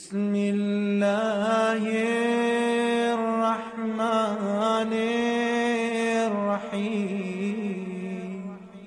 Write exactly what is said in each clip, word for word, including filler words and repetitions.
بسم الله الرحمن الرحيم.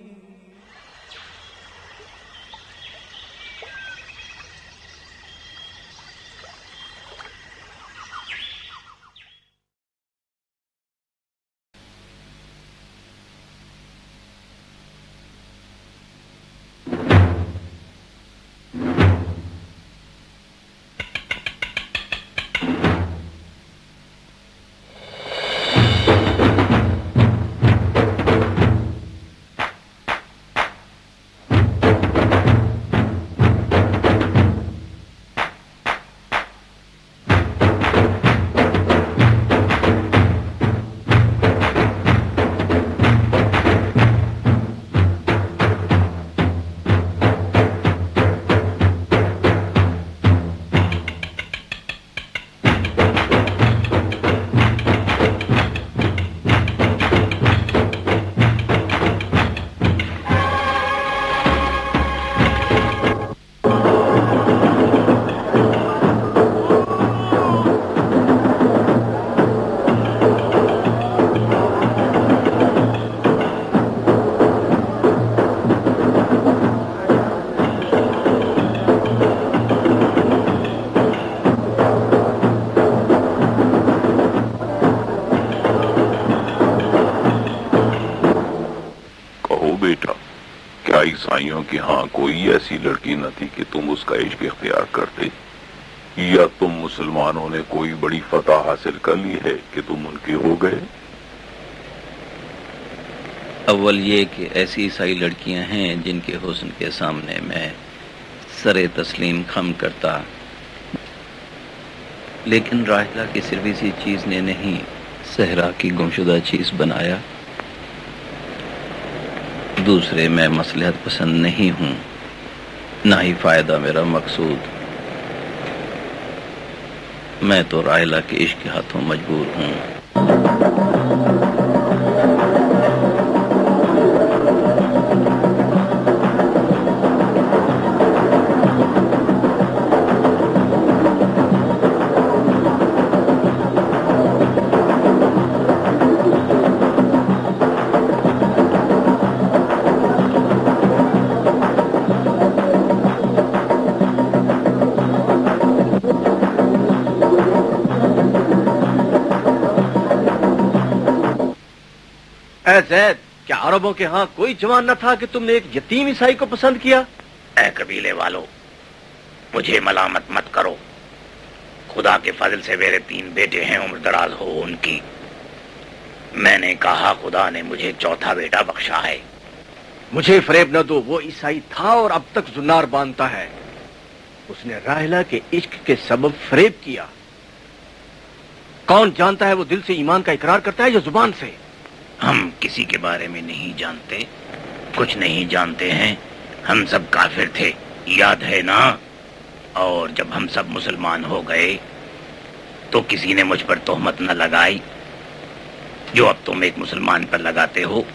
ईसाइयों की हाँ कोई ऐसी लड़की न थी कि तुम उसका इश्क इख्तियार करते, या तुम मुसलमानों ने कोई बड़ी फतह हासिल कर ली है कि तुम उनके हो गए? अव्वल ये कि ऐसी ईसाई लड़कियां हैं जिनके हुस्न के सामने मैं सरे तस्लीम खम करता, लेकिन राहिला की सिर्फ इसी चीज ने नहीं सहरा की गुमशुदा चीज बनाया। दूसरे मैं मसलहत पसंद नहीं हूँ, ना ही फायदा मेरा मकसूद। मैं तो राहिला के इश्क के हाथों मजबूर हूँ। ऐ ज़ैद, क्या अरबों के यहाँ कोई जवान न था कि तुमने एक यतीम ईसाई को पसंद किया? ऐ कबीले वालों, मुझे मलामत मत करो। खुदा के फजल से मेरे तीन बेटे हैं, उम्र दराज हो उनकी। मैंने कहा खुदा ने मुझे चौथा बेटा बख्शा है। मुझे फरेब न दो, वो ईसाई था और अब तक जुन्नार बांधता है। उसने राहिला के इश्क के सबब फरेब किया। कौन जानता है वो दिल से ईमान का इकरार करता है या जुबान से? हम किसी के बारे में नहीं जानते, कुछ नहीं जानते हैं। हम सब काफिर थे, याद है ना? और जब हम सब मुसलमान हो गए तो किसी ने मुझ पर तोहमत न लगाई जो अब तुम एक मुसलमान पर लगाते हो।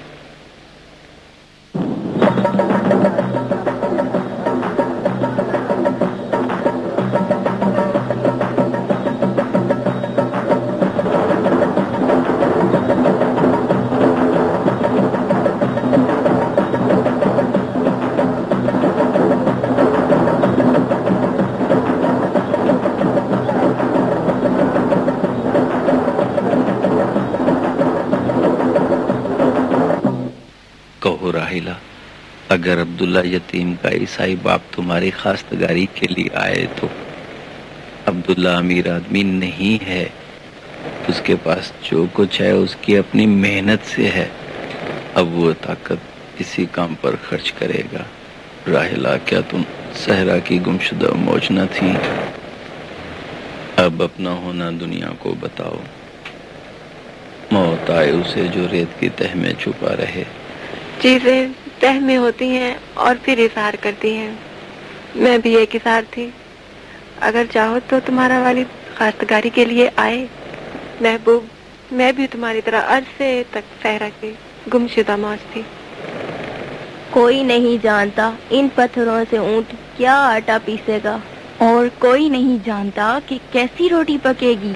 राहिला, अगर अब्दुल्ला यतीम का ईसाई बाप तुम्हारी खास्तगारी के लिए आए तो अब्दुल्ला अमीर आदमी नहीं है। उसके पास जो कुछ है उसकी अपनी मेहनत से है। अब वो ताकत इसी काम पर खर्च करेगा। राहिला, क्या तुम सहरा की गुमशुदा मौज न थी? अब अपना होना दुनिया को बताओ। मौत आए उसे जो रेत की तह में छुपा रहे। चीजें तह में होती हैं और फिर इज़हार करती हैं। मैं भी एक इज़हार थी। अगर चाहो तो तुम्हारा वालिद खास्तगारी के लिए आए। महबूब, मैं भी तुम्हारी तरह अरसे तक सहरा की गुमशुदा मौज थी। कोई नहीं जानता इन पत्थरों से ऊंट क्या आटा पीसेगा। اور کوئی نہیں جانتا کہ کیسی روٹی پکے گی۔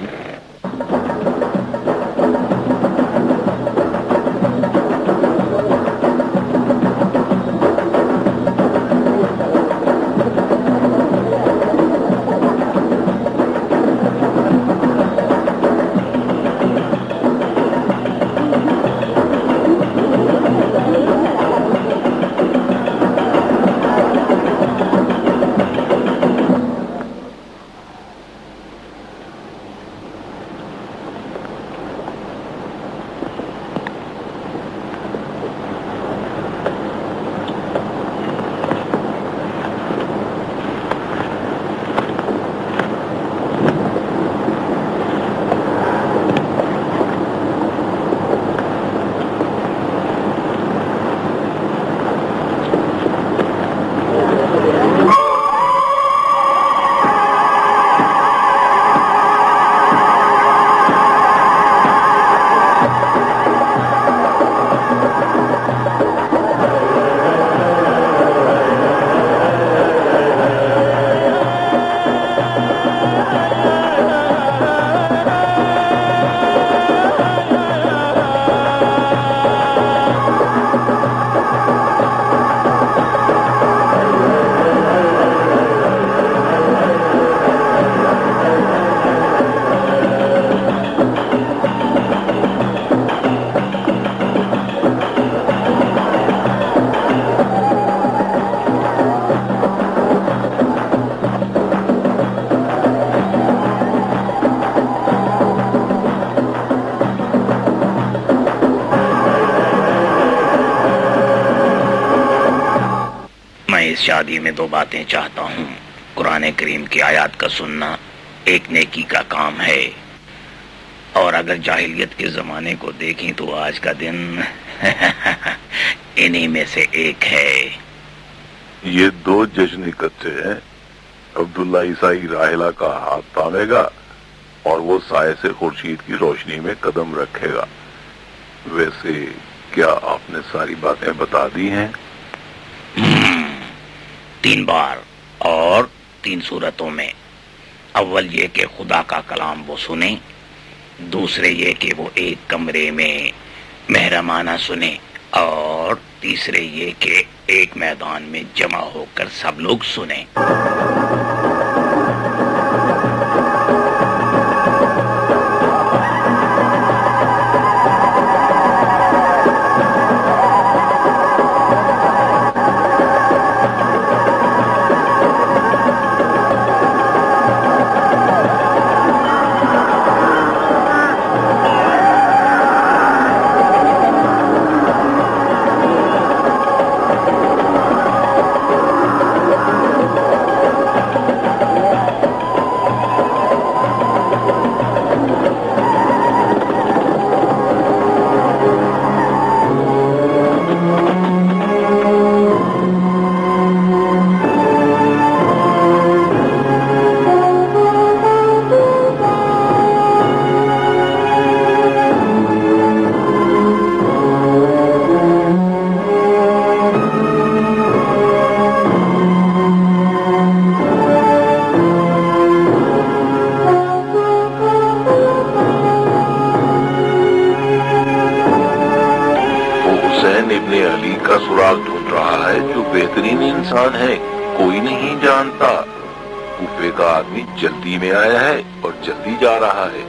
اس شادی میں دو باتیں چاہتا ہوں۔ قرآن کریم کی آیات کا سننا ایک نیکی کا کام ہے، اور اگر جاہلیت کے زمانے کو دیکھیں تو آج کا دن انہی میں سے ایک ہے۔ یہ دو جشن اکٹھے ہیں۔ عبداللہ عیسائی راحلہ کا ہاتھ تھامے گا اور وہ سائے سے خورشید کی روشنی میں قدم رکھے گا۔ ویسے کیا آپ نے ساری باتیں بتا دی ہیں؟ تین بار اور تین صورتوں میں۔ اول یہ کہ خدا کا کلام وہ سنیں، دوسرے یہ کہ وہ ایک کمرے میں محرمانہ سنیں، اور تیسرے یہ کہ ایک میدان میں جمع ہو کر سب لوگ سنیں۔ انسان ہے، کوئی نہیں جانتا۔ کوفے کا آدمی جلدی میں آیا ہے اور جلدی جا رہا ہے۔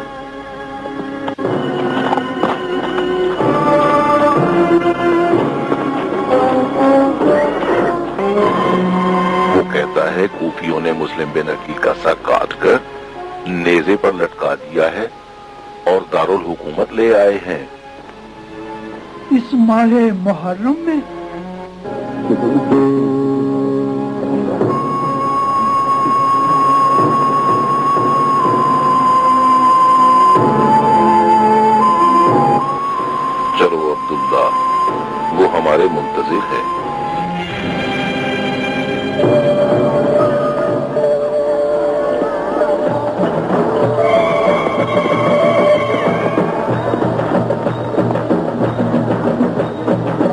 وہ کہتا ہے کوفیوں نے مسلم بن عقیل کا سر کاٹ کر نیزے پر لٹکا دیا ہے اور دارالحکومت لے آئے ہیں۔ اس ماہ محرم میں چلو عبداللہ، وہ ہمارے منتظر ہے۔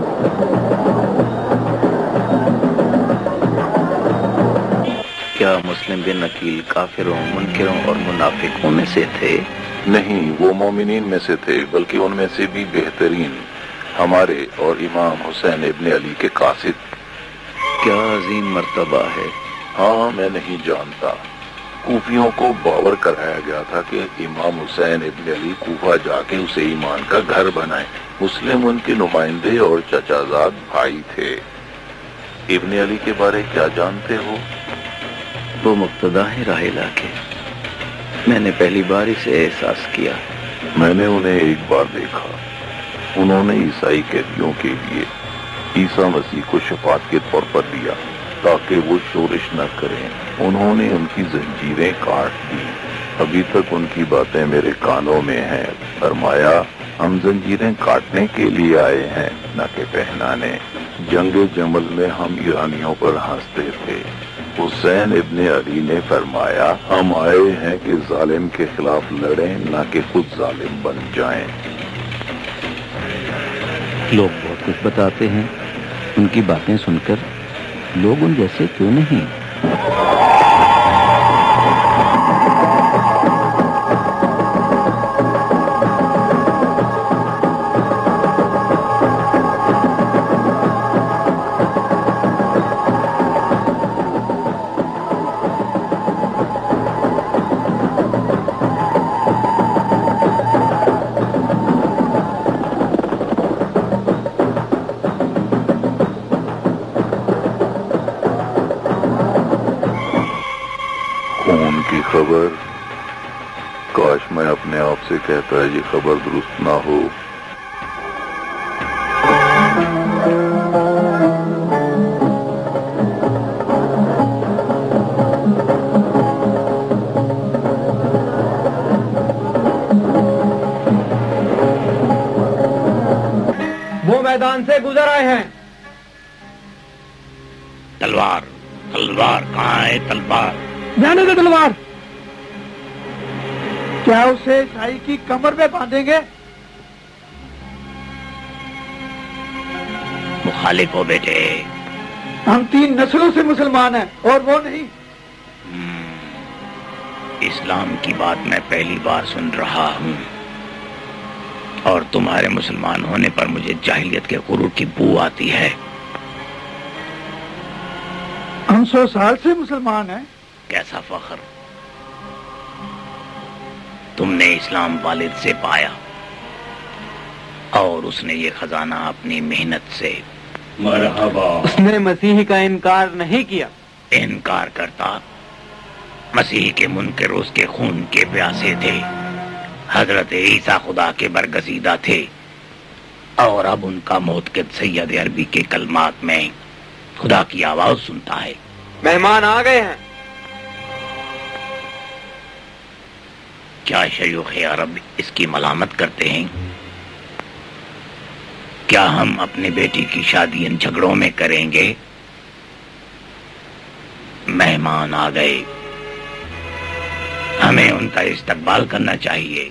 کیا مسلم بن عقیل کافروں، منکروں اور منافقوں میں سے تھے؟ نہیں، وہ مومنین میں سے تھے، بلکہ ان میں سے بھی بہترین، ہمارے اور امام حسین ابن علی کے قاصد۔ کیا عظیم مرتبہ ہے! ہاں، میں نہیں جانتا۔ کوفیوں کو باور کرایا گیا تھا کہ امام حسین ابن علی کوفہ جا کے اسے ایمان کا گھر بنائے۔ مسلم ان کے نمائندے اور چچا زاد بھائی تھے۔ ابن علی کے بارے کیا جانتے ہو؟ وہ مقتدا ہے راحلہ کے۔ میں نے پہلی بار اسے احساس کیا۔ میں نے انہیں ایک بار دیکھا۔ انہوں نے عیسائی قیدیوں کے لیے عیسیٰ مسیح کو شفاعت کے طور پر دیا تاکہ وہ شورش نہ کریں۔ انہوں نے ان کی زنجیریں کاٹ دی۔ ابھی تک ان کی باتیں میرے کانوں میں ہیں۔ فرمایا، ہم زنجیریں کاٹنے کے لیے آئے ہیں، نہ کہ پہنانے۔ جنگ جمل میں ہم ایرانیوں پر ہنستے تھے۔ حسین ابن علی نے فرمایا، ہم آئے ہیں کہ ظالم کے خلاف لڑیں، نہ کہ خود ظالم بن جائیں۔ لوگ بہت کچھ بتاتے ہیں، ان کی باتیں سن کر لوگ ان جیسے کیوں نہیں؟ خبر، کاش میں اپنے آپ سے کہتا ہے یہ خبر درست نہ ہو۔ وہ میدان سے گزر آئے ہیں۔ تلوار تلوار کہاں ہے؟ تلوار جانے دے تلوار۔ کیا اسے عیسائی کی کمر میں باندھیں گے؟ مخالف ہو بیٹے، ہم تین نسلوں سے مسلمان ہیں اور وہ نہیں۔ اسلام کی بات میں پہلی بار سن رہا ہوں، اور تمہارے مسلمان ہونے پر مجھے جاہلیت کے غرور کی بو آتی ہے۔ ہم سو سال سے مسلمان ہیں۔ کیسا فخر! تم نے اسلام والد سے پایا اور اس نے یہ خزانہ اپنی محنت سے۔ مرحبا۔ اس نے مسیح کا انکار نہیں کیا۔ انکار کرتا؟ مسیح کے منکر اس کے خون کے پیاسے تھے۔ حضرت عیسیٰ خدا کے برگزیدہ تھے، اور اب ان کا معتقد سید عربی کے کلمات میں خدا کی آواز سنتا ہے۔ مہمان آ گئے ہیں۔ کیا شیوخ عرب اس کی ملامت کرتے ہیں؟ کیا ہم اپنے بیٹی کی شادی ان جھگڑوں میں کریں گے؟ مہمان آ گئے، ہمیں ان کا استقبال کرنا چاہیے۔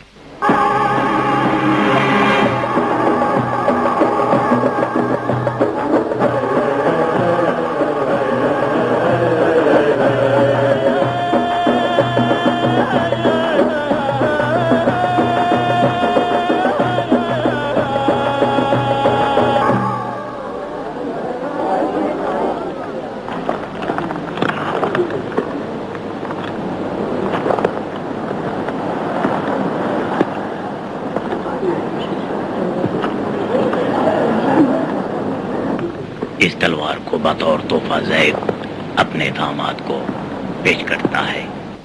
اس تلوار کو بطور تحفہ زید اپنے داماد کو پیش کرتا ہے۔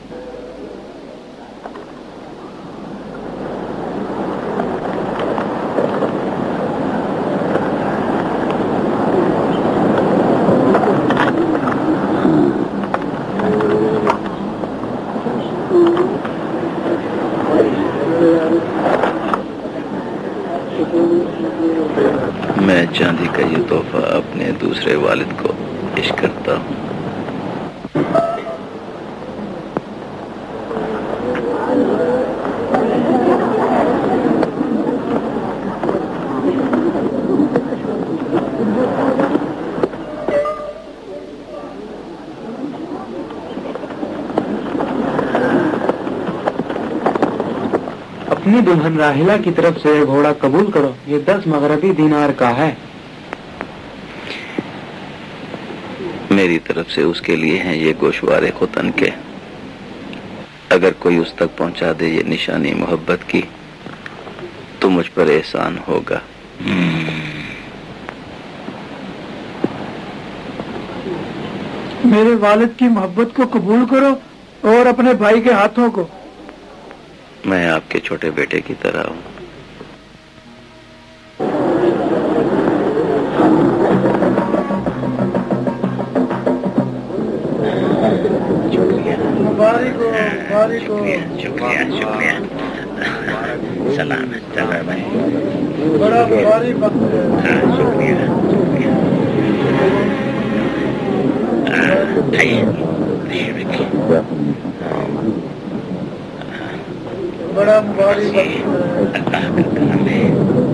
میں چاندی کا یہ تحفہ اپنے دوسرے والد کو پیش کرتا ہوں۔ अपनी दुल्हन राहिला की तरफ से ये घोड़ा कबूल करो, ये दस मगरबी दीनार का है। मेरी तरफ से उसके लिए हैं ये गोशवारे खुतन के। अगर कोई उस तक पहुंचा दे ये निशानी मोहब्बत की तो मुझ पर एहसान होगा। मेरे वालिद की मोहब्बत को कबूल करो और अपने भाई के हाथों को। मैं आपके छोटे बेटे की तरह हूँ। शुक्रिया शुक्रिया शुक्रिया। सलामत चलो भाई। बड़ा मुबारक वक्त है। हाँ, शुक्रिया शुक्रिया। आइए आइए रखिए। बड़ा मुबारक वक्त है। अल्लाह का करम है।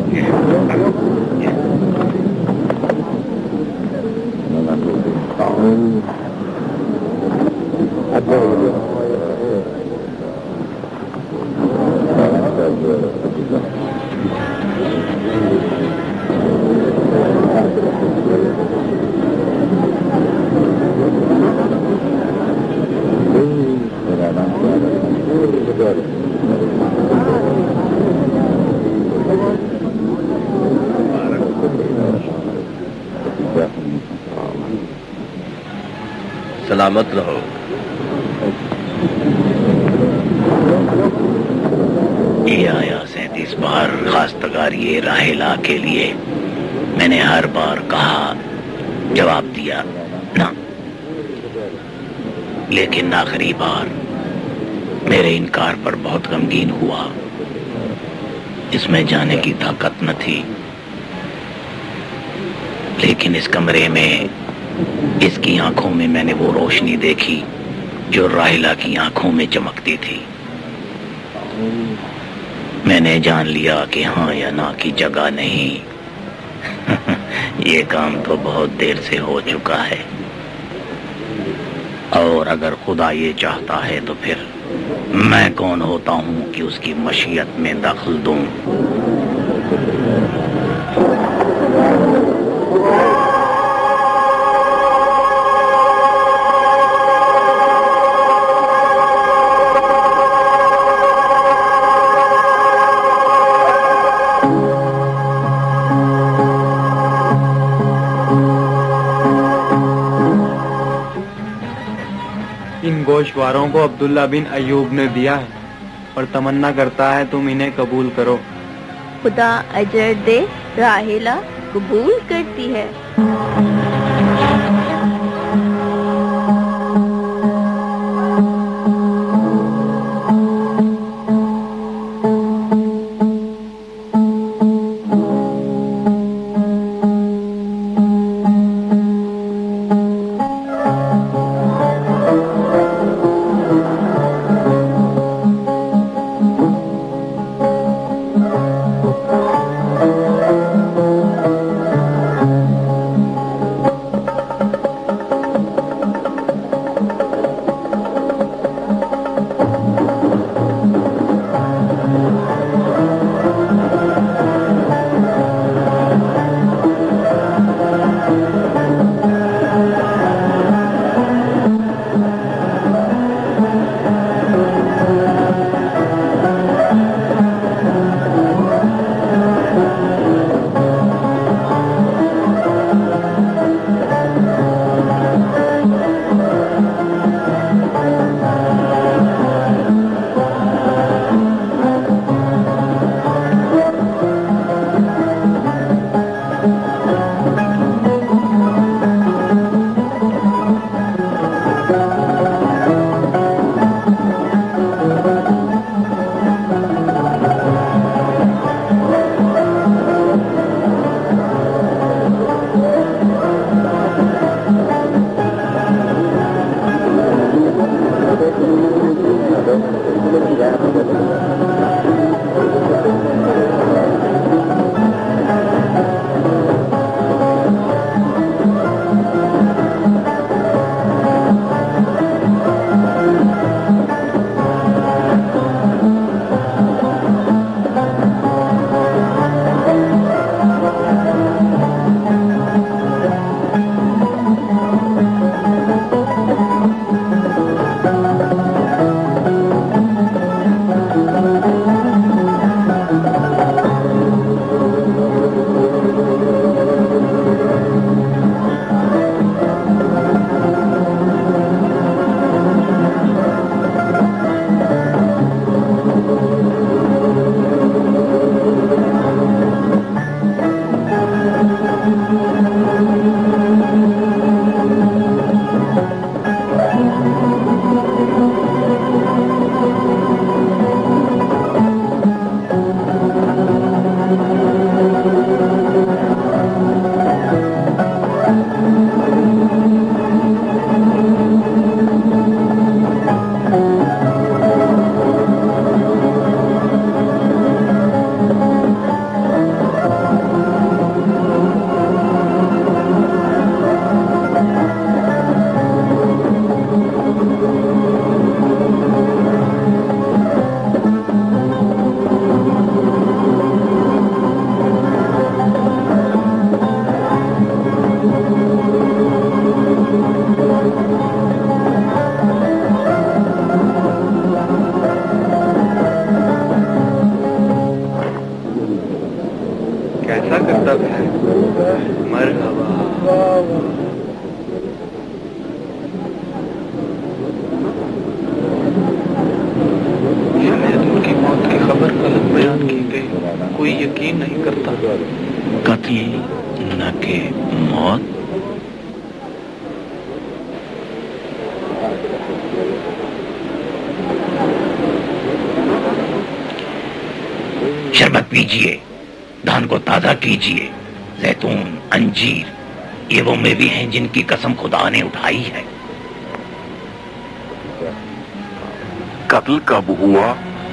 सलामत रहो। ये आया सैंतीस बार खास्तगारी राहिला के लिए। मैंने हर बार कहा, जवाब दिया ना, लेकिन आखिरी बार मेरे इनकार पर बहुत गमगीन हुआ। इसमें जाने की ताकत न थी, लेकिन इस कमरे में इसकी आंखों में मैंने वो रोशनी देखी जो राहिला की आंखों में चमकती थी। मैंने जान लिया कि हाँ या ना की जगह नहीं। ये काम तो बहुत देर से हो चुका है, और अगर खुदा ये चाहता है तो फिर मैं कौन होता हूँ कि उसकी मशीयत में दखल दूं। इन गोशवारों को अब्दुल्ला बिन अयूब ने दिया है और तमन्ना करता है तुम इन्हें कबूल करो। खुदा अजर दे, राहिला कबूल करती है। मरहबा। शायद उनकी मौत की खबर गलत बयान की गई, कोई यकीन नहीं करता। कत्ल न के मौत? शरबत पीजिए, धान को ताजा कीजिए। जैतून, अंजीर, ये वो मेवे हैं जिनकी कसम खुदा ने उठाई है। कत्ल कब हुआ?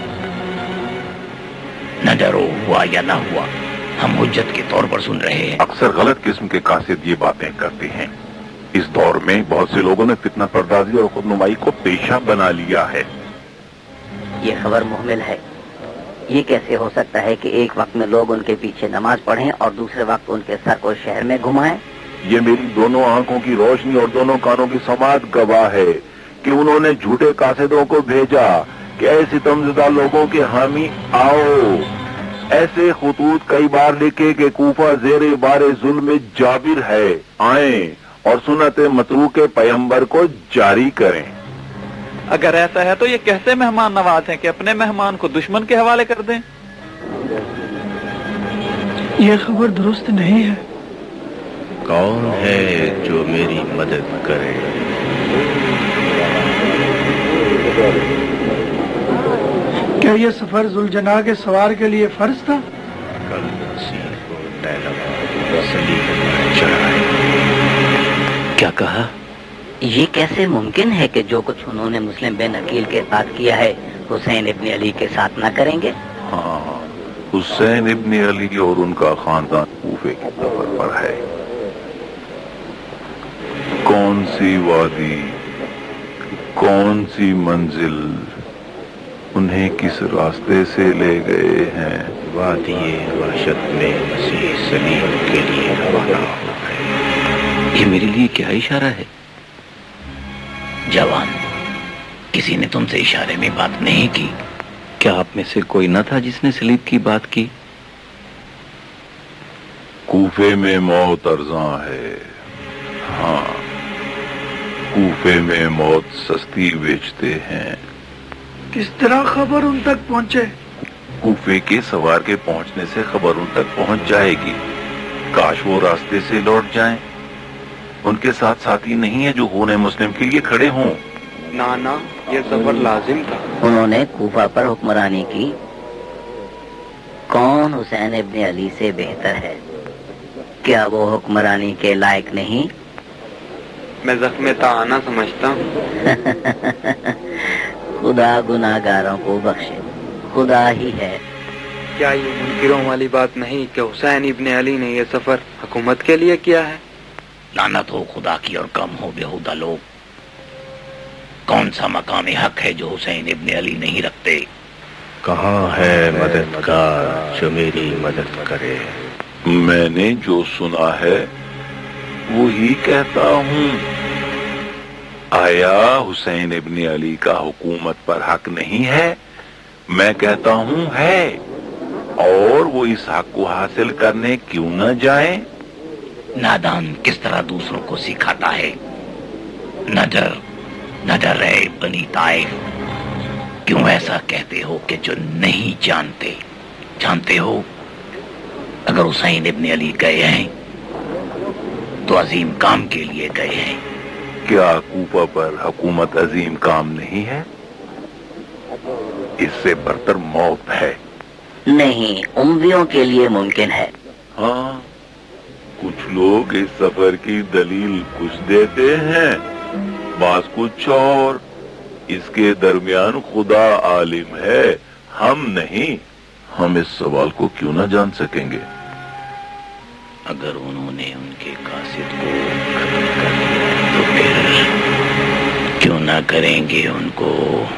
न डरो, हुआ या ना हुआ, हम हुज्जत के तौर पर सुन रहे हैं। अक्सर गलत किस्म के कासिद ये बातें करते हैं। इस दौर में बहुत से लोगों ने फितना पर्दाजी और खुदनुमाई को पेशा बना लिया है। ये खबर मुहमिल है। ये कैसे हो सकता है कि एक वक्त में लोग उनके पीछे नमाज पढ़ें और दूसरे वक्त उनके सर को शहर में घुमाएं? ये मेरी दोनों आंखों की रोशनी और दोनों कानों की समात गवाह है कि उन्होंने झूठे कासिदों को भेजा कि ऐसे सितमज़दा लोगों के हामी आओ। ऐसे खुतूत कई बार लिखे कि कूफा ज़ेरे बारे जुल्म जाबिर है, आए और सुन्नत मतरूक पैगंबर को जारी करें। अगर ऐसा है तो ये कैसे मेहमान नवाज हैं कि अपने मेहमान को दुश्मन के हवाले कर दें? ये खबर दुरुस्त नहीं है। कौन है जो मेरी मदद करे? क्या ये सफर जुलजना के सवार के लिए फर्ज था? कल मसीह को टहलवा सलीब पर चढ़ाए। क्या कहा? ये कैसे मुमकिन है कि जो कुछ उन्होंने मुस्लिम बिन अकील के साथ किया है हुसैन इब्न अली के साथ न करेंगे? हाँ, हुसैन इब्न अली और उनका खानदान कूफे की सफर पर है। कौन सी वादी, कौन सी मंजिल उन्हें किस रास्ते से ले गए हैं? वादिये वहशत में मसीह सलीम के लिए रवाना हो गए। ये मेरे लिए क्या इशारा है? जवान, किसी ने तुमसे इशारे में बात नहीं की? क्या आप में से कोई न था जिसने सलीब की बात की? कूफे में मौत अर्ज़ां है। हाँ, कूफे में मौत सस्ती बेचते हैं। किस तरह खबर उन तक पहुंचे? कूफे के सवार के पहुंचने से खबर उन तक पहुंच जाएगी। काश वो रास्ते से लौट जाएं। उनके साथ साथी नहीं है जो खून मुस्लिम के लिए खड़े हों। ना ना, ये सफर लाजिम था। उन्होंने कूफा पर हुक्मरानी की। कौन हुसैन इब्न अली से बेहतर है? क्या वो हुक्मरानी के लायक नहीं? मैं जख्म ताना समझता हूँ। खुदा गुनाहगारों को बख्शे, खुदा ही है। क्या ये मुनकिरों वाली बात नहीं कि हुसैन इब्न अली ने ये सफर हुकूमत के लिए किया है? लानत हो खुदा की और कम हो बेहुदा लोग। कौन सा मकाम हक है जो हुसैन इब्न अली नहीं रखते? कहाँ है मददगार जो मेरी मदद करे? मैंने जो सुना है वो ही कहता हूँ। आया हुसैन इब्न अली का हुकूमत पर हक नहीं है? मैं कहता हूँ है। और वो इस हक को हासिल करने क्यों न जाए? नादान किस तरह दूसरों को सिखाता है। न डर न डर रहे बनी ताइफ। क्यों ऐसा कहते हो कि जो नहीं जानते? जानते हो अगर हुसैन इब्न अली गए हैं तो अजीम काम के लिए गए हैं। क्या कूफा पर हुकूमत अजीम काम नहीं है? इससे बरतर मौत है। नहीं, उम्वियों के लिए मुमकिन है। हाँ, कुछ लोग इस सफर की दलील कुछ देते हैं, बास कुछ और। इसके दरमियान खुदा आलिम है, हम नहीं। हम इस सवाल को क्यों ना जान सकेंगे? अगर उन्होंने उनके कासिद को खत्म कर दिया तो फिर क्यों ना करेंगे उनको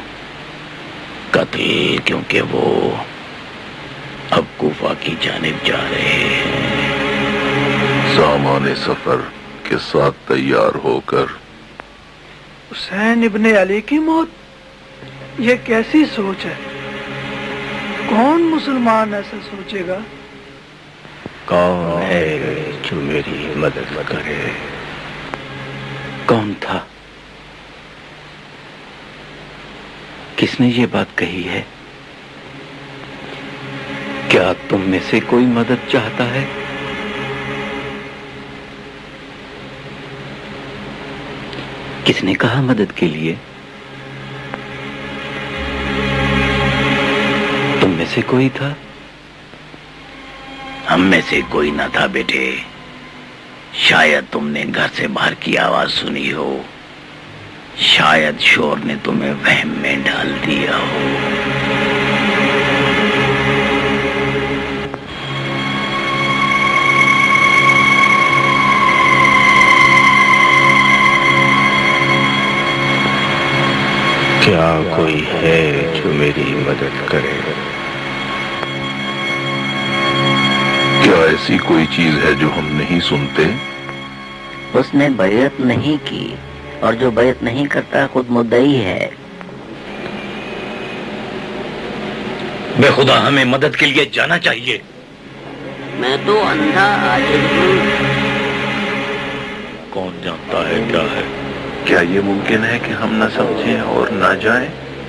कत्ल, क्योंकि वो अब कूफा की जानिब जा रहे हैं। सामान सफर के साथ तैयार होकर। हुसैन इब्न अली की मौत, ये कैसी सोच है? कौन मुसलमान ऐसा सोचेगा? कौन है جو میری مدد کرے۔ کون تھا؟ کس نے یہ بات کہی ہے؟ کیا تم میں سے کوئی مدد چاہتا ہے؟ کس نے کہا مدد کے لیے؟ تم میں سے کوئی تھا؟ ہم میں سے کوئی نہ تھا بیٹے، شاید تم نے گھر سے باہر کی آواز سنی ہو، شاید شور نے تمہیں وہم میں ڈال دیا ہو۔ کیا کوئی ہے جو میری مدد کرے؟ کیا ایسی کوئی چیز ہے جو ہم نہیں سنتے؟ اس نے بیعت نہیں کی، اور جو بیعت نہیں کرتا خود مدعی ہے۔ بے خدا ہمیں مدد کے لیے جانا چاہیے۔ میں تو اندھا عاجز ہوں۔ کون جانتا ہے کیا ہے؟ کیا یہ ممکن ہے کہ ہم نہ سمجھیں اور نہ جائیں؟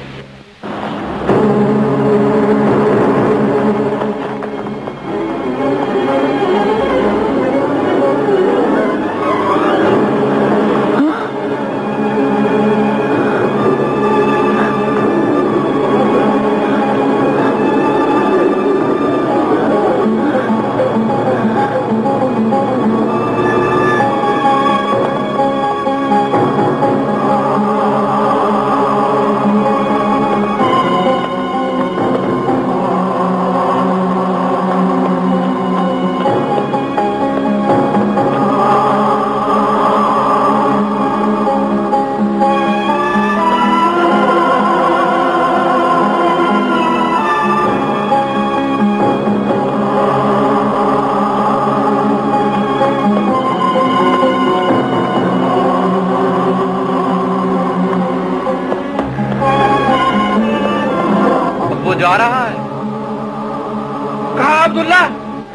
جا رہا ہے۔ کہاں عبداللہ؟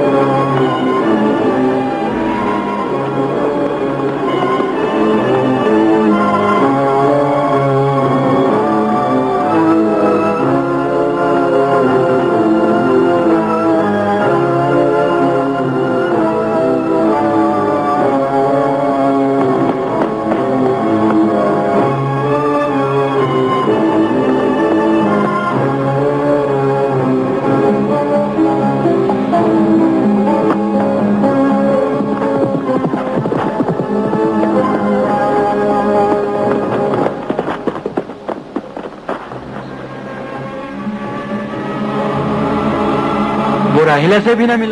راہیلہ سے بھی نہ ملا۔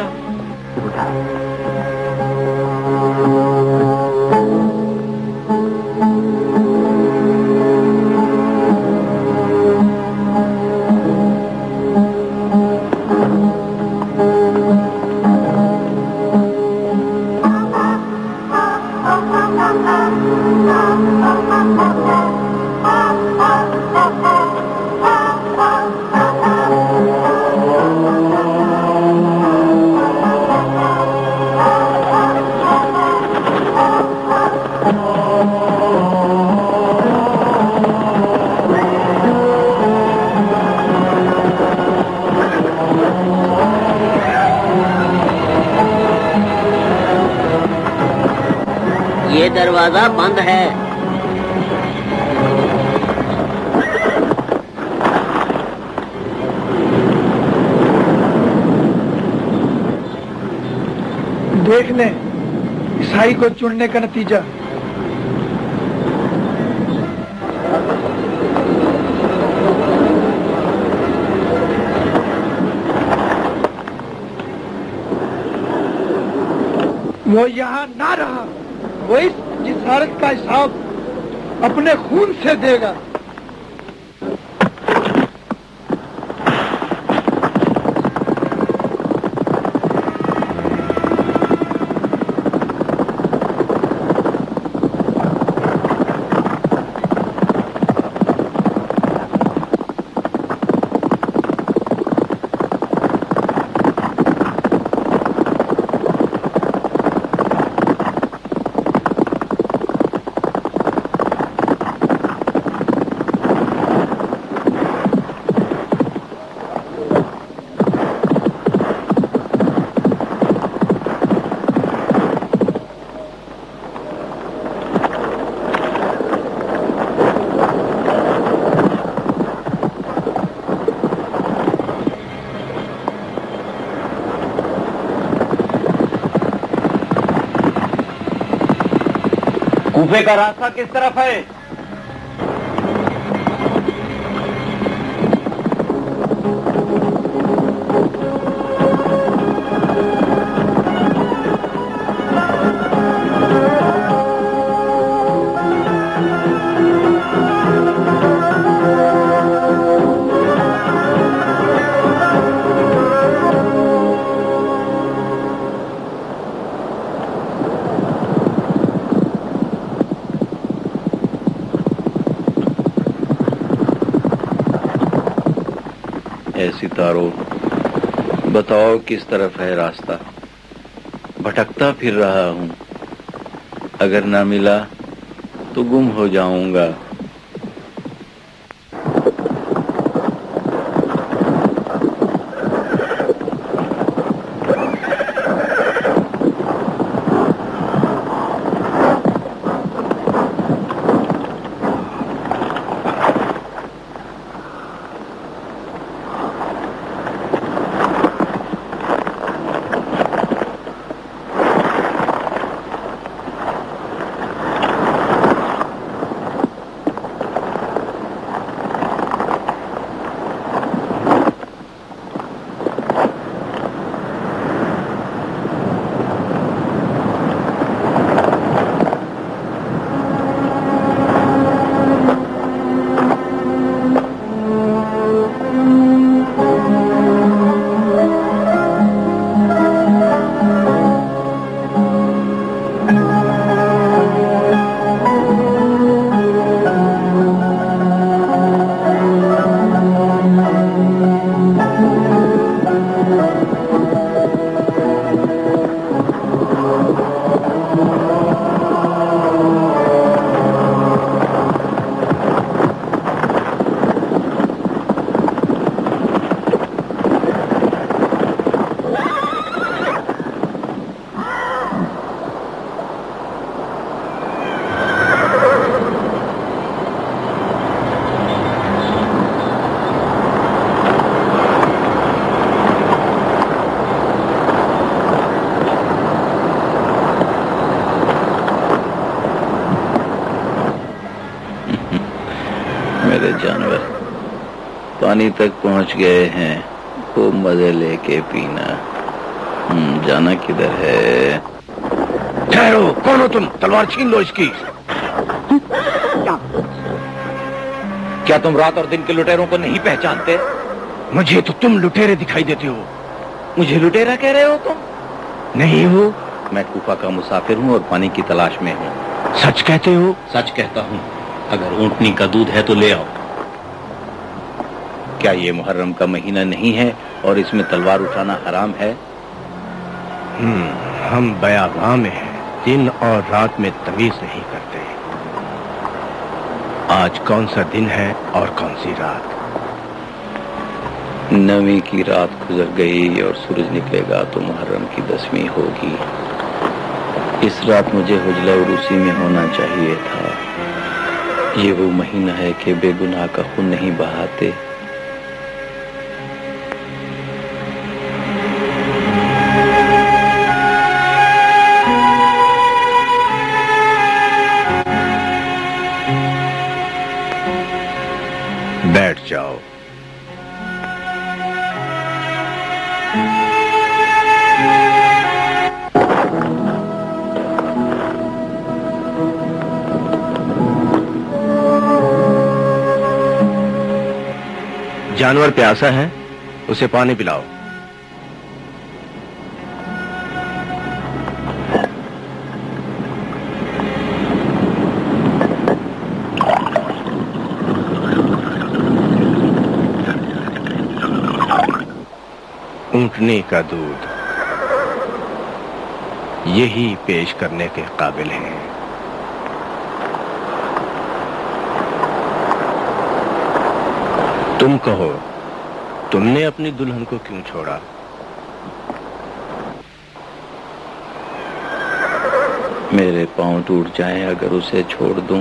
یہ دروازہ بند ہے۔ دیکھ لیں عیسائی کو چننے کا نتیجہ۔ وہ یہاں نہ رہا، وہ اس جسارت کا حساب اپنے خون سے دے گا۔ کوفے کا راستہ کس طرف ہے؟ ستاروں، بتاؤ کس طرف ہے راستہ؟ بھٹکتا پھر رہا ہوں، اگر نہ ملا تو گم ہو جاؤں گا۔ جانور پانی تک پہنچ گئے ہیں، خوب مزے لے کے پینا۔ جانا کدھر ہے؟ ٹھہرو، کون ہو تم؟ تلوار چھین لو اس کی۔ کیا تم رات اور دن کے لٹیروں کو نہیں پہچانتے؟ مجھے تو تم لٹیرے دکھائی دیتے ہو۔ مجھے لٹیرا کہہ رہے ہو تم؟ نہیں ہو، میں کوفہ کا مسافر ہوں اور پانی کی تلاش میں ہوں۔ سچ کہتے ہو؟ سچ کہتا ہوں، اگر اونٹنی کا دودھ ہے تو لے آؤ۔ کیا یہ محرم کا مہینہ نہیں ہے اور اس میں تلوار اٹھانا حرام ہے؟ ہم ہم بیاباں میں ہیں، دن اور رات میں تمیز نہیں کرتے۔ آج کون سا دن ہے اور کون سی رات؟ نویں کی رات گزر گئی اور سورج نکلے گا تو محرم کی دسویں ہوگی۔ اس رات مجھے حجلہ عروسی میں ہونا چاہیے تھا۔ یہ وہ مہینہ ہے کہ بے گناہ کا خون نہیں بہاتے۔ بیٹھ جاؤ۔ جانور پیاسا ہے، اسے پانی پلاؤ۔ اونٹنی کا دودھ یہی پیش کرنے کے قابل ہے۔ تم کہو، تم نے اپنی دلہن کو کیوں چھوڑا؟ میرے پاؤں ٹوٹ جائیں اگر اسے چھوڑ دوں۔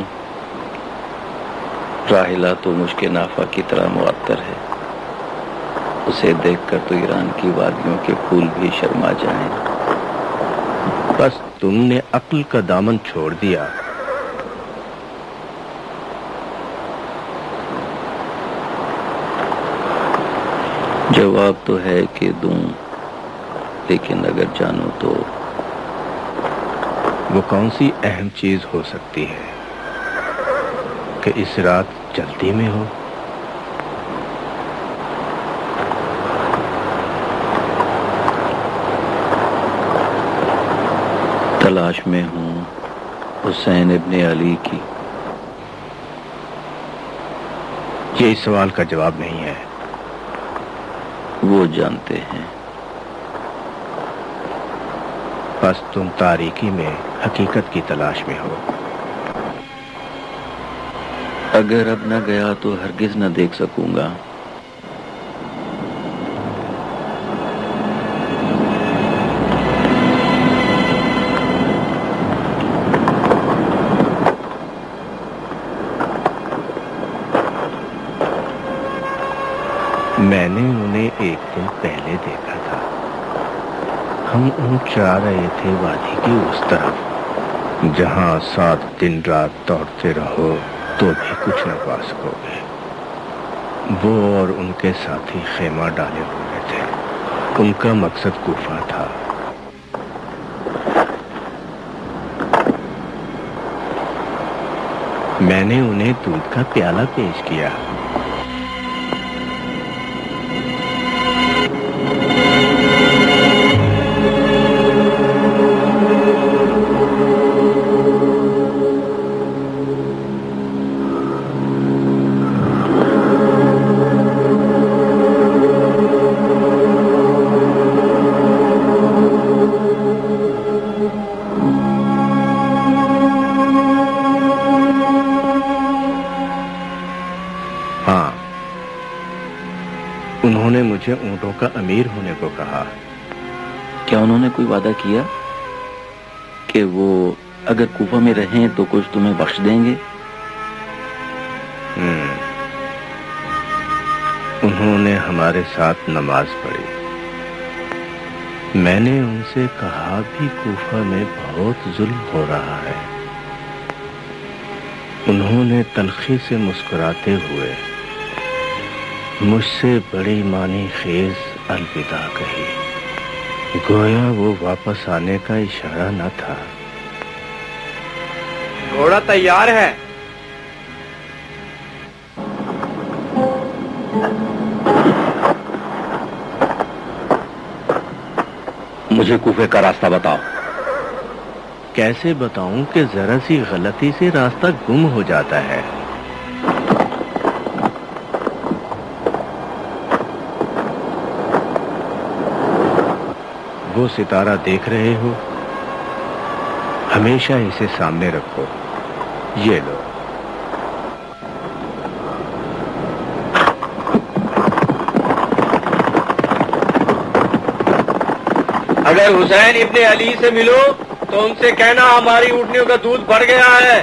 راحلہ تو مشک نافہ کی طرح معطر ہے، اسے دیکھ کر تو ایران کی وادیوں کے پھول بھی شرما جائیں۔ بس تم نے عقل کا دامن چھوڑ دیا जवाब तो है कि दूं, लेकिन अगर जानो तो। वो कौन सी अहम चीज हो सकती है कि इस रात जल्दी में हो? तलाश में हूं हुसैन इब्ने अली की। ये इस सवाल का जवाब नहीं है। वो जानते हैं। बस तुम तारीकी में हकीकत की तलाश में हो। अगर अब न गया तो हरगिज न देख सकूंगा। मैंने उन्हें एक दिन पहले देखा था। हम ऊंट चढ़ा रहे थे वादी की उस तरफ जहां सात दिन रात दौड़ते रहो तो भी कुछ न पा सकोगे। वो और उनके साथी खेमा डाले हुए थे। उनका मकसद कूफा था। मैंने उन्हें दूध का प्याला पेश किया। उन्होंने मुझे ऊंटों का अमीर होने को कहा। क्या उन्होंने कोई वादा किया कि वो अगर कूफा में रहें तो कुछ तुम्हें बख्श देंगे? हम्म, उन्होंने हमारे साथ नमाज पढ़ी। मैंने उनसे कहा भी कूफा में बहुत जुल्म हो रहा है। उन्होंने तलखी से मुस्कुराते हुए मुझसे बड़ी मानी खेज अलविदा कही। गोया वो वापस आने का इशारा न था। घोड़ा तैयार है। मुझे कूफे का रास्ता बताओ। कैसे बताऊं कि जरा सी गलती से रास्ता गुम हो जाता है। वो सितारा देख रहे हो, हमेशा इसे सामने रखो। ये लो। अगर हुसैन इब्ने अली से मिलो तो उनसे कहना हमारी ऊँटनियों का दूध बढ़ गया है।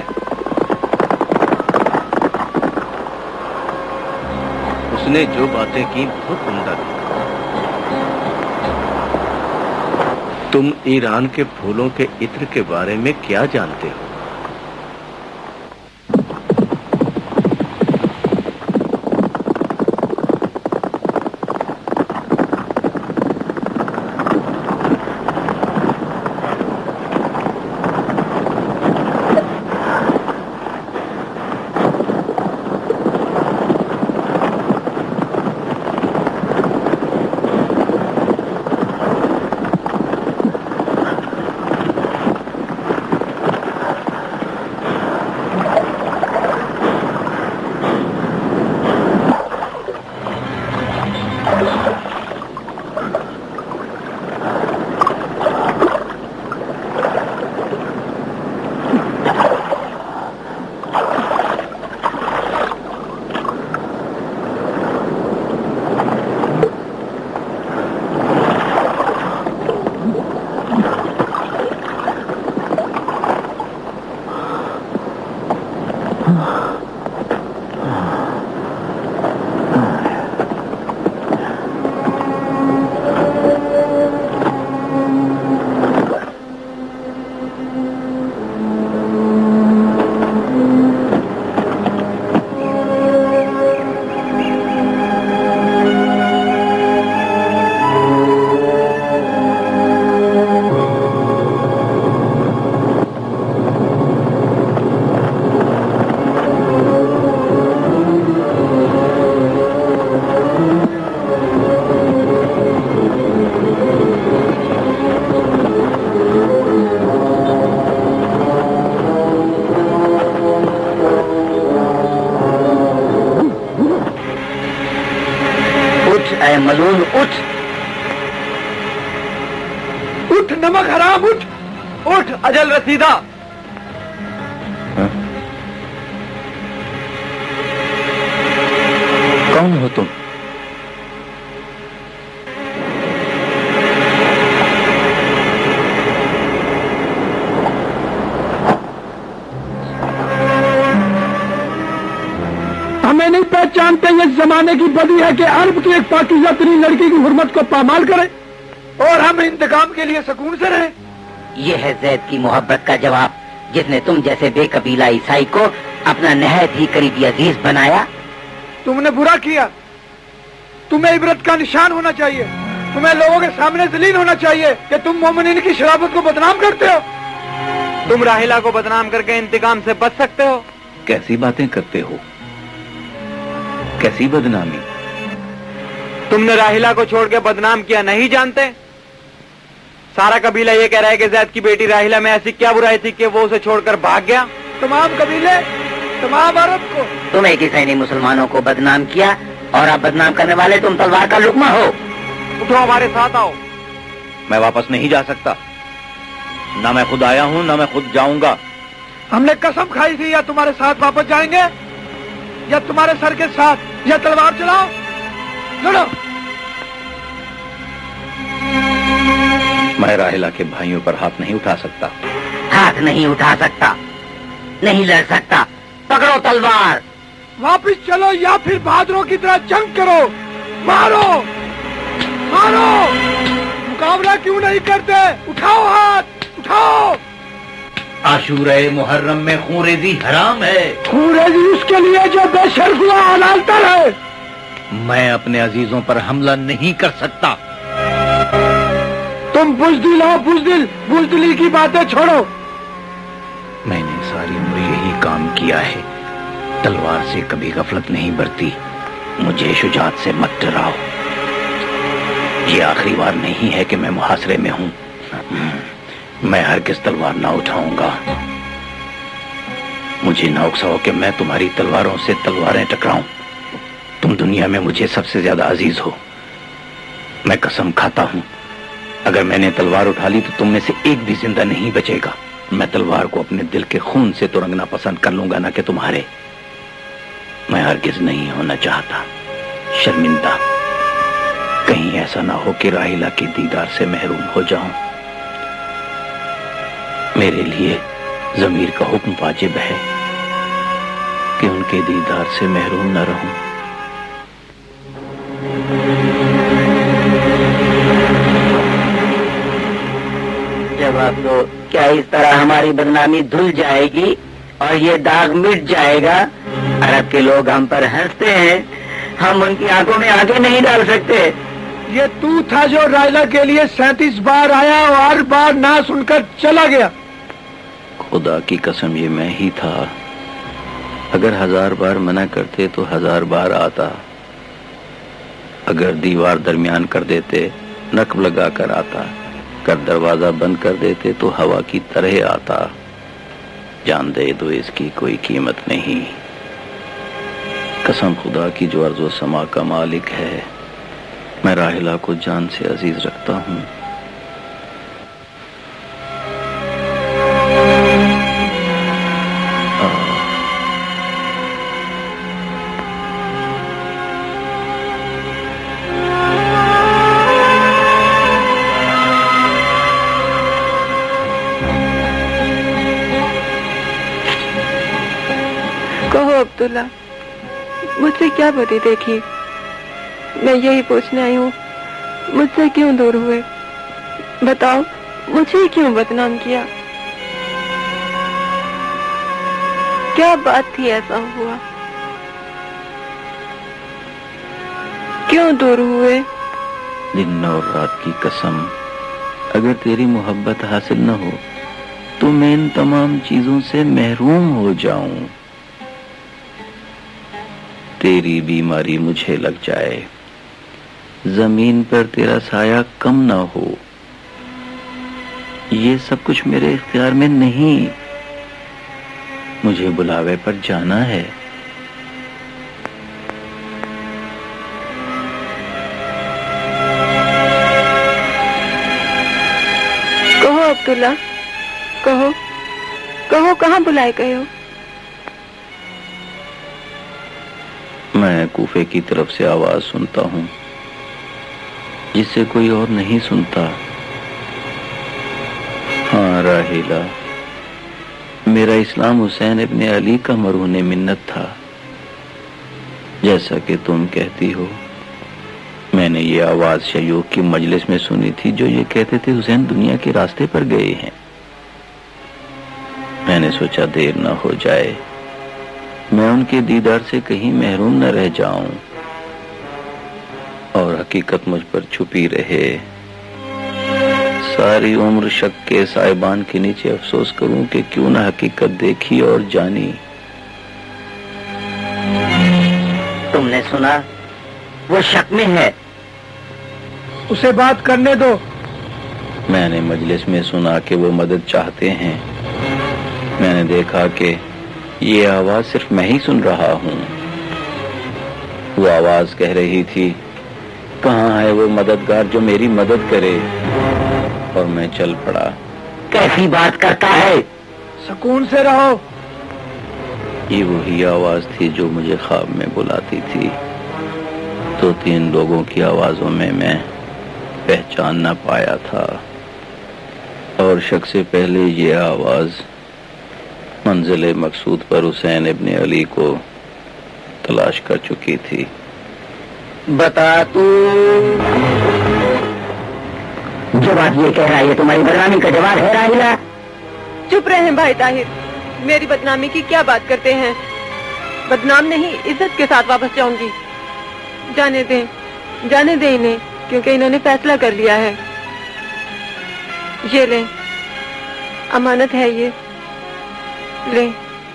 उसने जो बातें की बहुत उम्दा थी। तुम ईरान के फूलों के इत्र के बारे में क्या जानते हो? अजल रसीदा। हाँ? कौन हो तुम? हमें नहीं पहचानते, ये जमाने की बदी है कि अरब की एक पाकीज़ा तरीन लड़की की हुर्मत को पामाल करे और हम इंतकाम के लिए सुकून से रहें। ये है जैद की मोहब्बत का जवाब, जिसने तुम जैसे बेकबीला ईसाई को अपना नहायत ही करीबी अजीज बनाया। तुमने बुरा किया, तुम्हें इबरत का निशान होना चाहिए, तुम्हें लोगों के सामने जलील होना चाहिए कि तुम मोमिनीन की शराबत को बदनाम करते हो। तुम राहिला को बदनाम करके इंतकाम से बच सकते हो? कैसी बातें करते हो, कैसी बदनामी? तुमने राहिला को छोड़ के बदनाम किया नहीं जानते? सारा कबीला ये कह रहा है कि जैद की बेटी राहिला में ऐसी क्या बुराई थी कि वो उसे छोड़कर भाग गया। तमाम कबीले, तमाम अरब को तुम एक ईसाई ने मुसलमानों को बदनाम किया और आप बदनाम करने वाले तुम तलवार का लुकमा हो। उठो, हमारे साथ आओ। मैं वापस नहीं जा सकता, ना मैं खुद आया हूं ना मैं खुद जाऊंगा। हमने कसम खाई थी, या तुम्हारे साथ वापस जाएंगे या तुम्हारे सर के साथ, या तलवार चलाओ, लड़ो। मैं राहिला के भाइयों पर हाथ नहीं उठा सकता। हाथ नहीं उठा सकता, नहीं लड़ सकता, पकड़ो तलवार। वापिस चलो या फिर बहादुरों की तरह जंग करो, मारो मारो। मुकाबला क्यों नहीं करते? उठाओ हाथ, उठाओ। आशूरे मुहर्रम में खूंरेजी हराम है। खूंरेजी उसके लिए जो बेशर्फ हुआ हलाल तर है। मैं अपने अजीजों पर हमला नहीं कर सकता। तुम बुजदिल हो, बुजदिल। बुजदिली की बातें छोड़ो। मैंने सारी उम्र यही काम किया है, तलवार से कभी गफलत नहीं बरती। मुझे शुजात से मत डराओ। ये आखिरी बार नहीं है कि मैं मुहासरे में हूँ। मैं हरगिज़ तलवार ना उठाऊंगा। मुझे ना उकसाओ कि मैं तुम्हारी तलवारों से तलवारें टकराऊं। तुम दुनिया में मुझे सबसे ज्यादा अजीज हो। मैं कसम खाता हूं, अगर मैंने तलवार उठा ली तो तुम में से एक भी जिंदा नहीं बचेगा। मैं तलवार को अपने दिल के खून से तो रंगना पसंद कर लूंगा, ना कि तुम्हारे। मैं हरगिज़ नहीं होना चाहता शर्मिंदा। कहीं ऐसा ना हो कि राहिला के दीदार से महरूम हो जाऊं। मेरे लिए ज़मीर का हुक्म वाजिब है कि उनके दीदार से महरूम न रहूं। जवाब दो, क्या इस तरह हमारी बदनामी धुल जाएगी और ये दाग मिट जाएगा? अरब के लोग हम पर हंसते हैं, हम उनकी आंखों में आंखें नहीं डाल सकते। ये तू था जो राहिला के लिए सैंतीस बार आया और हर बार ना सुनकर चला गया। खुदा की कसम, ये मैं ही था। अगर हजार बार मना करते तो हजार बार आता। अगर दीवार दरमियान कर देते नकब लगा कर आता। कर दरवाजा बंद कर देते तो हवा की तरह आता। जान दे दो इसकी कोई कीमत नहीं। कसम खुदा की जो अर्ज़ व समा का मालिक है, मैं राहिला को जान से अजीज रखता हूँ। कहो अब्दुल्ला, मुझसे क्या बदी देखी? मैं यही पूछने आई हूँ, मुझसे क्यों दूर हुए? बताओ, मुझे क्यों बदनाम किया? क्या बात थी ऐसा हुआ? क्यों दूर हुए? दिन और रात की कसम, अगर तेरी मोहब्बत हासिल न हो तो मैं इन तमाम चीजों से महरूम हो जाऊं। तेरी बीमारी मुझे लग जाए, जमीन पर तेरा साया कम ना हो, ये सब कुछ मेरे इख्तियार में नहीं। मुझे बुलावे पर जाना है। कहो अब्दुल्ला, कहो कहो कहाँ बुलाए गए हो? मैं कूफे की तरफ से आवाज सुनता हूँ जिससे कोई और नहीं सुनता। हाँ राहिला, मेरा इस्लाम हुसैन इब्ने अली का मरहून मिन्नत था। जैसा कि तुम कहती हो, मैंने ये आवाज शयूख की मजलिस में सुनी थी जो ये कहते थे हुसैन दुनिया के रास्ते पर गए हैं। मैंने सोचा देर न हो जाए, मैं उनके दीदार से कहीं महरूम न रह जाऊं और हकीकत मुझ पर छुपी रहे। सारी उम्र शक के साइबान के नीचे अफसोस करूं कि क्यों ना हकीकत देखी और जानी। तुमने सुना? वो शक में है। उसे बात करने दो। मैंने मजलिस में सुना कि वो मदद चाहते हैं। मैंने देखा कि ये आवाज सिर्फ मैं ही सुन रहा हूँ। वो आवाज कह रही थी, कहाँ है वो मददगार जो मेरी मदद करे? और मैं चल पड़ा। कैसी बात करता है? सुकून से रहो। ये वही आवाज थी जो मुझे ख्वाब में बुलाती थी। तो तीन लोगों की आवाजों में मैं पहचान न पाया था और शक से पहले ये आवाज मंजिल मकसूद पर हुसैन इब्ने अली को तलाश कर चुकी थी। बता तू, जो बात ये कह रहा है ये तुम्हारी बदनामी का जवाब है राहिला? चुप रहे भाई ताहिर, मेरी बदनामी की क्या बात करते हैं? बदनाम नहीं, इज्जत के साथ वापस जाऊंगी। जाने दें, जाने दें इन्हें, क्योंकि इन्होंने फैसला कर लिया है। ये लें, अमानत है ये, लें।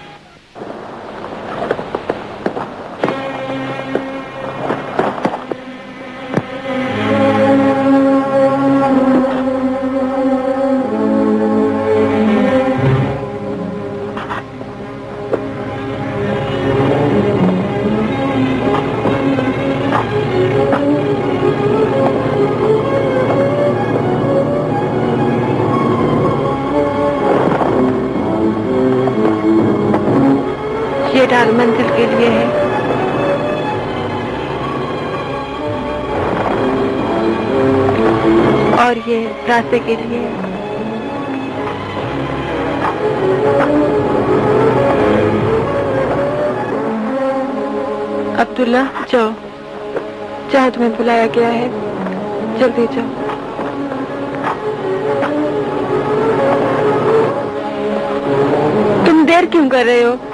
ढाल मंजिल के लिए है। और ये रास्ते के लिए है। अब्दुल्ला जाओ, जहाँ तुम्हें बुलाया गया है जल्दी जाओ। तुम देर क्यों कर रहे हो?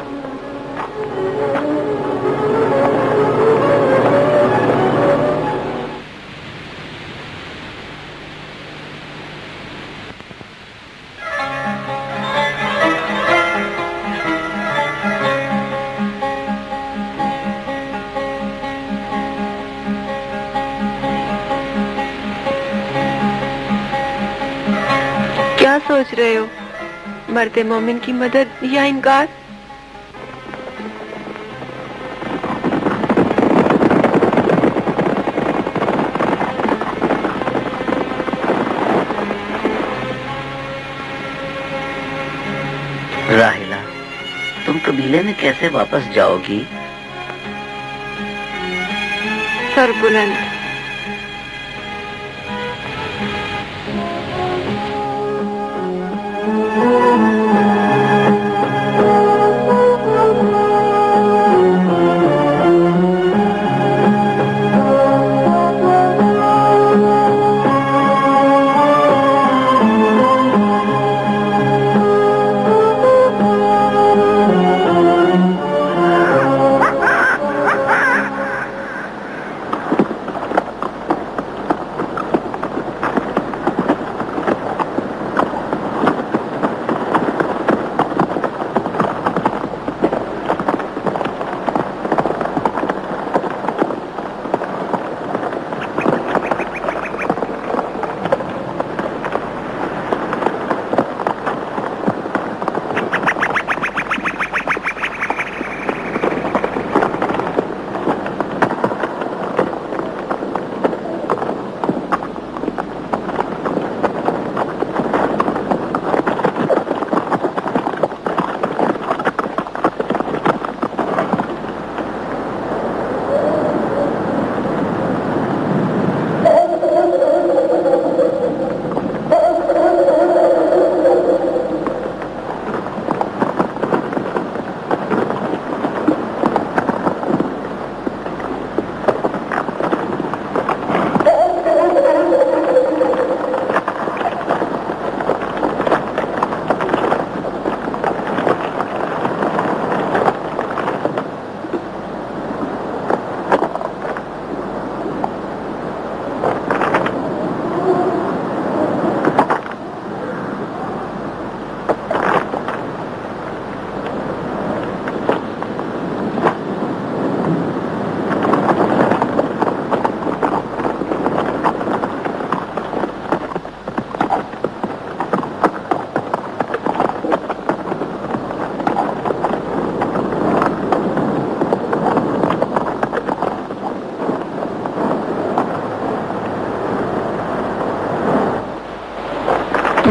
क्या सोच रहे हो? मर्दे मोमिन की मदद या इनकार? राहिला, तुम कबीले में कैसे वापस जाओगी? सर बुलंद।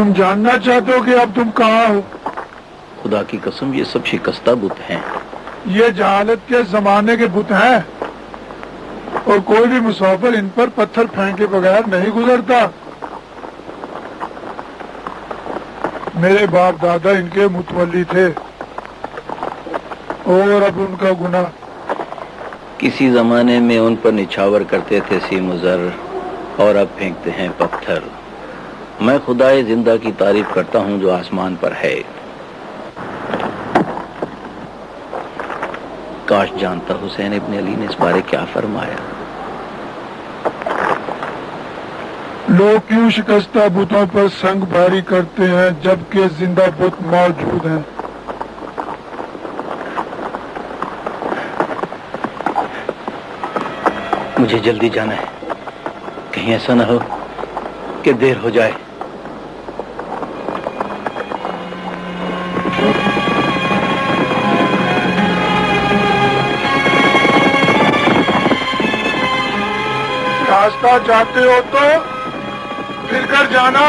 तुम जानना चाहते हो कि अब तुम कहाँ हो? खुदा की कसम ये सब शिकस्ता बुत हैं। ये जहालत के जमाने के बुत हैं और कोई भी मुसाफिर इन पर पत्थर फेंके बगैर नहीं गुजरता। मेरे बाप दादा इनके मुतवल्ली थे और अब उनका गुनाह। किसी जमाने में उन पर निछावर करते थे सीमुजर और अब फेंकते हैं पत्थर। मैं खुदाए जिंदा की तारीफ करता हूँ जो आसमान पर है। काश जानता हुसैन इब्न अली ने इस बारे क्या फरमाया। लोग क्यों शिकस्ता बुतों पर संग भारी करते हैं जबकि जिंदा बुत मौजूद हैं। मुझे जल्दी जाना है, कहीं ऐसा ना हो कि देर हो जाए। रास्ता जाते हो तो फिर कर जाना।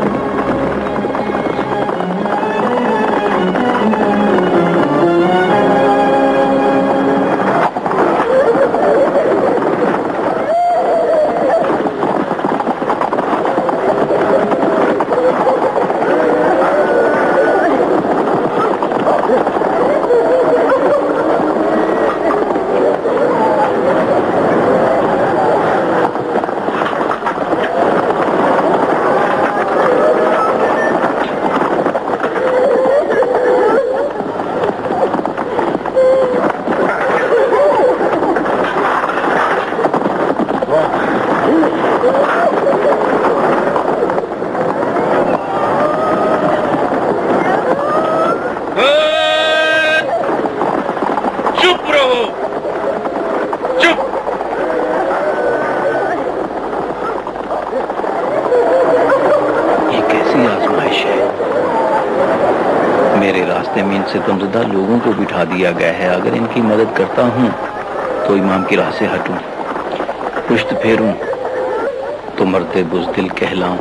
से तमज़दा लोगों को बिठा दिया गया है। अगर इनकी मदद करता हूँ तो इमाम की राह से हटूं, पुश्त फेरूं तो मरते बुज़दिल कहलाऊं।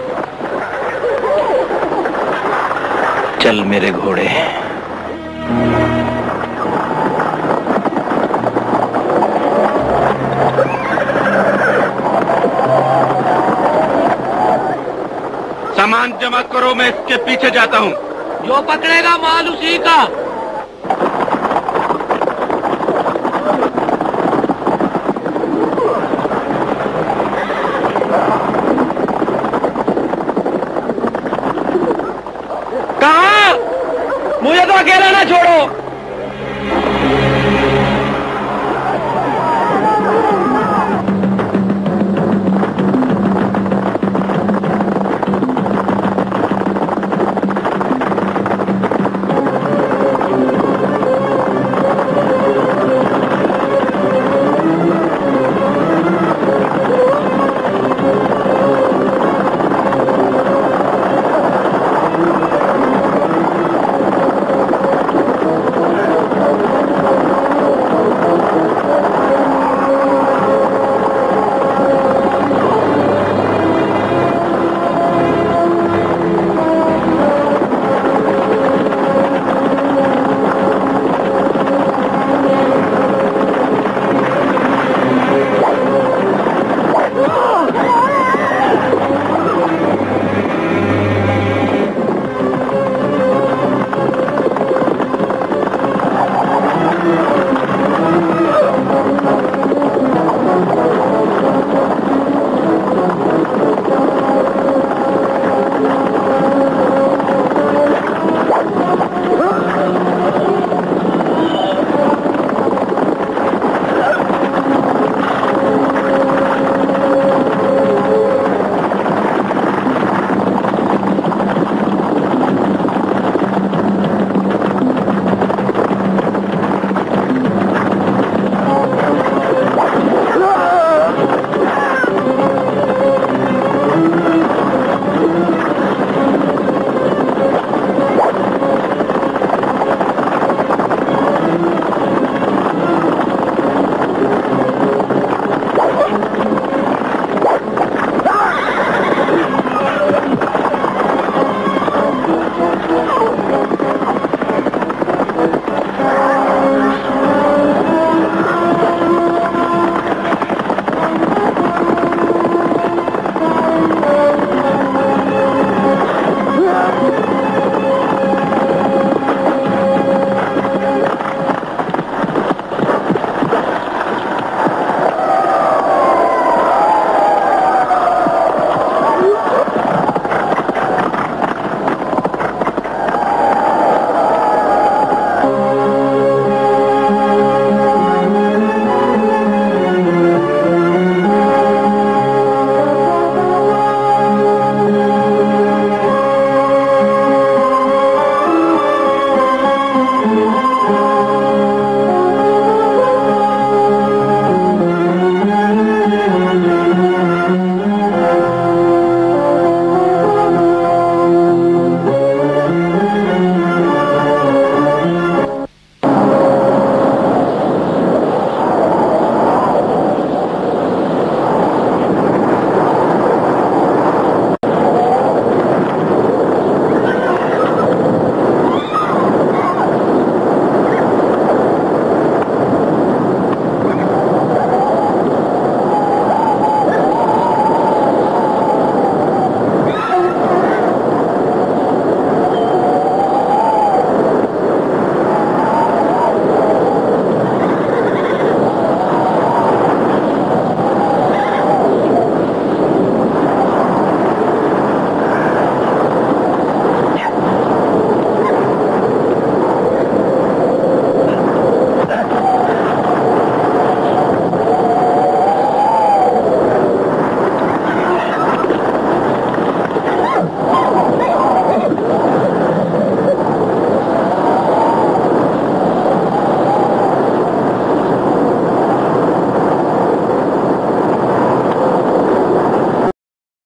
चल मेरे घोड़े। सामान जमा करो, मैं इसके पीछे जाता हूँ। जो पकड़ेगा माल उसी का। कहाँ? मुझे तो अकेला ना छोड़ो।